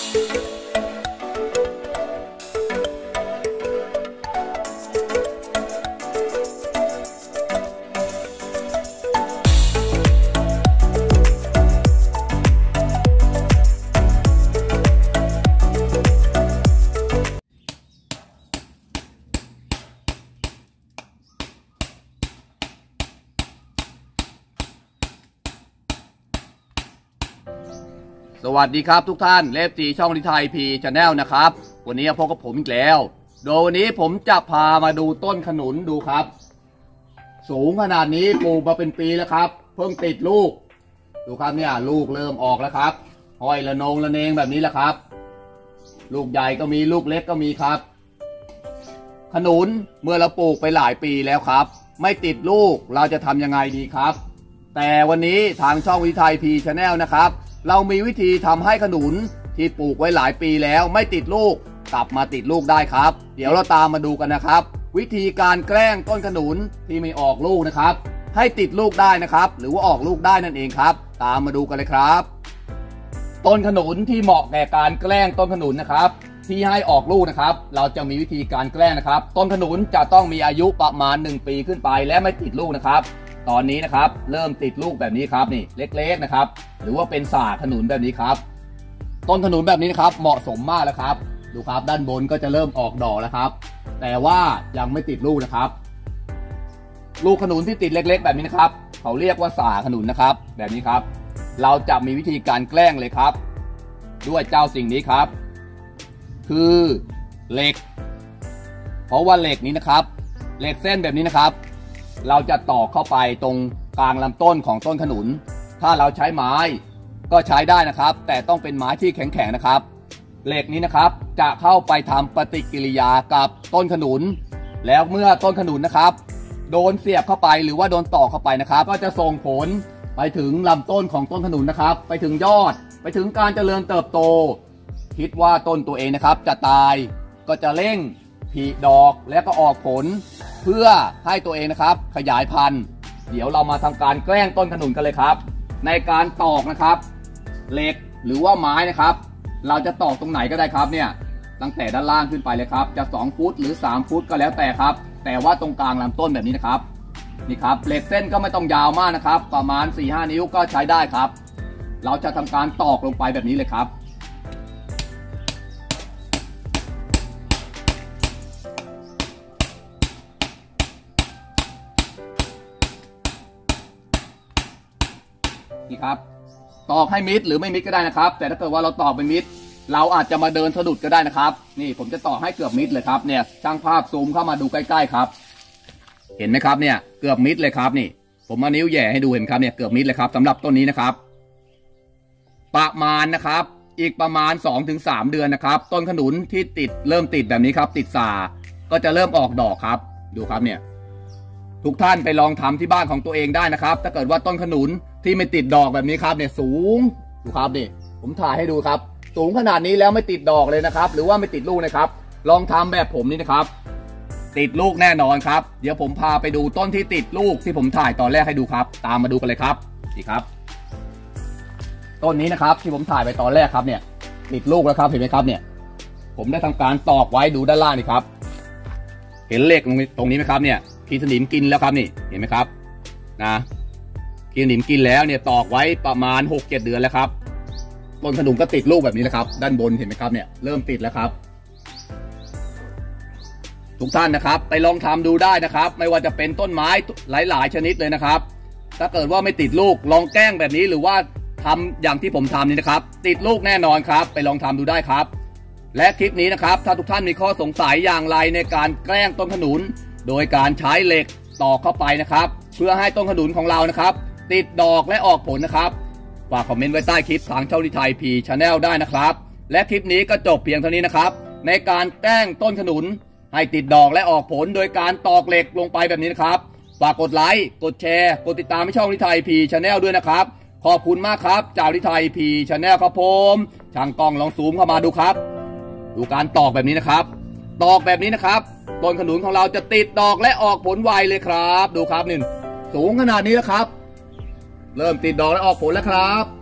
สวัสดีครับทุกท่านเลฟตีช่องลิไทยพีชาแนลนะครับวันนี้พบกับผมอีกแล้วโดยวันนี้ผมจะพามาดูต้นขนุนดูครับสูงขนาดนี้ปลูกมาเป็นปีแล้วครับเพิ่งติดลูกดูครับเนี่ยลูกเริ่มออกแล้วครับห้อยระนงระเนงแบบนี้แหละครับลูกใหญ่ก็มีลูกเล็กก็มีครับขนุนเมื่อเราปลูกไปหลายปีแล้วครับไม่ติดลูกเราจะทำยังไงดีครับแต่วันนี้ทางช่องลิไทยพีชาแนลนะครับเรามีวิธีทำให้ขนุนที่ปลูกไว้หลายปีแล้วไม่ติดลูกกลับมาติดลูกได้ครับเดี๋ยวเราตามมาดูกันนะครับวิธีการแกล้งต้นขนุนที่ไม่ออกลูกนะครับให้ติดลูกได้นะครับหรือว่าออกลูกได้นั่นเองครับตามมาดูกันเลยครับต้นขนุนที่เหมาะแก่การแกล้งต้นขนุนนะครับที่ให้ออกลูกนะครับเราจะมีวิธีการแกล้งนะครับต้นขนุนจะต้องมีอายุประมาณ1 ปีขึ้นไปและไม่ติดลูกนะครับตอนนี้นะครับเริ่มติดลูกแบบนี้ครับนี่เล็กๆนะครับหรือว่าเป็นสาขนุนแบบนี้ครับต้นขนุนแบบนี้นะครับเหมาะสมมากแล้วครับดูครับด้านบนก็จะเริ่มออกดอกแล้วครับแต่ว่ายังไม่ติดลูกนะครับลูกขนุนที่ติดเล็กๆแบบนี้นะครับเขาเรียกว่าสาขนุนนะครับแบบนี้ครับเราจะมีวิธีการแกล้งเลยครับด้วยเจ้าสิ่งนี้ครับคือเหล็กเพราะว่าเหล็กนี้นะครับเหล็กเส้นแบบนี้นะครับเราจะตอกเข้าไปตรงกลางลำต้นของต้นขนุนถ้าเราใช้ไม้ก็ใช้ได้นะครับแต่ต้องเป็นไม้ที่แข็งๆนะครับเหล็กนี้นะครับจะเข้าไปทำปฏิกิริยากับต้นขนุนแล้วเมื่อต้นขนุนนะครับโดนเสียบเข้าไปหรือว่าโดนตอกเข้าไปนะครับก็จะส่งผลไปถึงลำต้นของต้นขนุนนะครับไปถึงยอดไปถึงการเจริญเติบโตคิดว่าต้นตัวเองนะครับจะตายก็จะเร่งผลิดอกและก็ออกผลเพื่อให้ตัวเองนะครับขยายพันธุ์เดี๋ยวเรามาทำการแกล้งต้นขนุนกันเลยครับในการตอกนะครับเหล็กหรือว่าไม้นะครับเราจะตอกตรงไหนก็ได้ครับเนี่ยตั้งแต่ด้านล่างขึ้นไปเลยครับจะ2 ฟุตหรือ3 ฟุตก็แล้วแต่ครับแต่ว่าตรงกลางลำต้นแบบนี้นะครับนี่ครับเหล็กเส้นก็ไม่ต้องยาวมากนะครับประมาณ 4-5 นิ้วก็ใช้ได้ครับเราจะทำการตอกลงไปแบบนี้เลยครับนี่ครับตอกให้มิดหรือไม่มิดก็ได้นะครับแต่ถ้าเกิดว่าเราตอกเป็นมิดเราอาจจะมาเดินสะดุดก็ได้นะครับนี่ผมจะตอกให้เกือบมิดเลยครับเนี่ยช่างภาพซูมเข้ามาดูใกล้ๆครับเห็นไหมครับเนี่ยเกือบมิดเลยครับนี่ผมเอานิ้วแหย่ให้ดูเห็นครับเนี่ยเกือบมิดเลยครับสำหรับต้นนี้นะครับประมาณนะครับอีกประมาณ 2-3 เดือนนะครับต้นขนุนที่เริ่มติดแบบนี้ครับติดสาก็จะเริ่มออกดอกครับดูครับเนี่ยทุกท่านไปลองทำที่บ้านของตัวเองได้นะครับถ้าเกิดว่าต้นขนุนที่ไม่ติดดอกแบบนี้ครับเนี่ยสูงดูครับนี่ผมถ่ายให้ดูครับสูงขนาดนี้แล้วไม่ติดดอกเลยนะครับหรือว่าไม่ติดลูกนะครับลองทำแบบผมนี่นะครับติดลูกแน่นอนครับเดี๋ยวผมพาไปดูต้นที่ติดลูกที่ผมถ่ายตอนแรกให้ดูครับตามมาดูกันเลยครับนี่ครับต้นนี้นะครับที่ผมถ่ายไปตอนแรกครับเนี่ยติดลูกแล้วครับเห็นไหมครับเนี่ยผมได้ทำการตอกไว้ดูด้านล่างนี่ครับเห็นเหล็กตรงนี้ไหมครับเนี่ยขีสนิมกินแล้วครับนี่เห็นไหมครับนะขีสนิมกินแล้วเนี่ยตอกไว้ประมาณ 6-7 เดือนแล้วครับต้นขนุนก็ติดลูกแบบนี้นะครับด้านบนเห็นไหมครับเนี่ยเริ่มติดแล้วครับทุกท่านนะครับไปลองทำดูได้นะครับไม่ว่าจะเป็นต้นไม้หลายๆชนิดเลยนะครับถ้าเกิดว่าไม่ติดลูกลองแกล้งแบบนี้หรือว่าทำอย่างที่ผมทำนี่นะครับติดลูกแน่นอนครับไปลองทำดูได้ครับและคลิปนี้นะครับถ้าทุกท่านมีข้อสงสัยอย่างไรในการแกล้งต้นขนุนโดยการใช้เหล็กตอกเข้าไปนะครับเพื่อให้ต้นขนุนของเรานะครับติดดอกและออกผลนะครับฝากคอมเมนต์ไว้ใต้คลิปทางช่องลิไทยพีชาแนลได้นะครับและคลิปนี้ก็จบเพียงเท่านี้นะครับในการแกล้งต้นขนุนให้ติดดอกและออกผลโดยการตอกเหล็กลงไปแบบนี้นะครับฝากกดไลค์กดแชร์กดติดตามช่องลิไทยพีชาแนลด้วยนะครับขอบคุณมากครับจากลิไทยพีชาแนลครับผมช่างกล้องลองซูมเข้ามาดูครับดูการตอกแบบนี้นะครับตอกแบบนี้นะครับต้นขนุนของเราจะติดดอกและออกผลไวเลยครับดูครับนี่สูงขนาดนี้แล้วครับเริ่มติดดอกและออกผลแล้วครับ